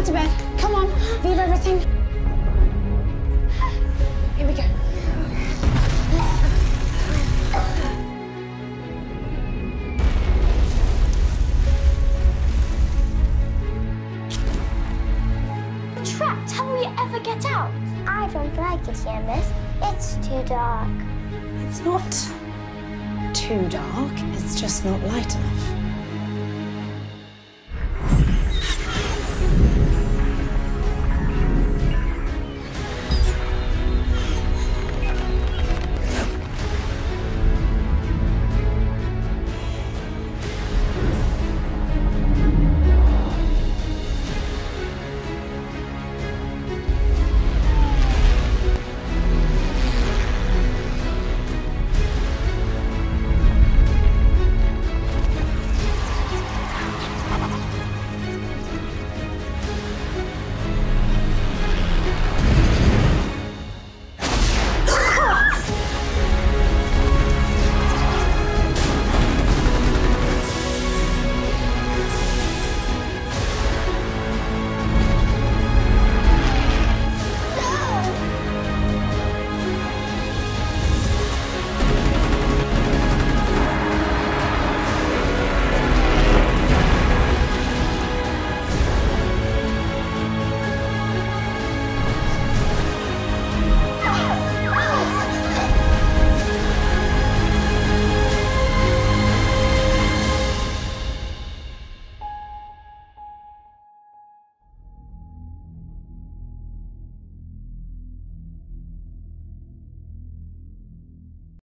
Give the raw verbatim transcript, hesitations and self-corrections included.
to bed. Come on, leave everything. Here we go. We're trapped. How will we ever get out? I don't like it here, miss. It's too dark. It's not too dark. It's just not light enough.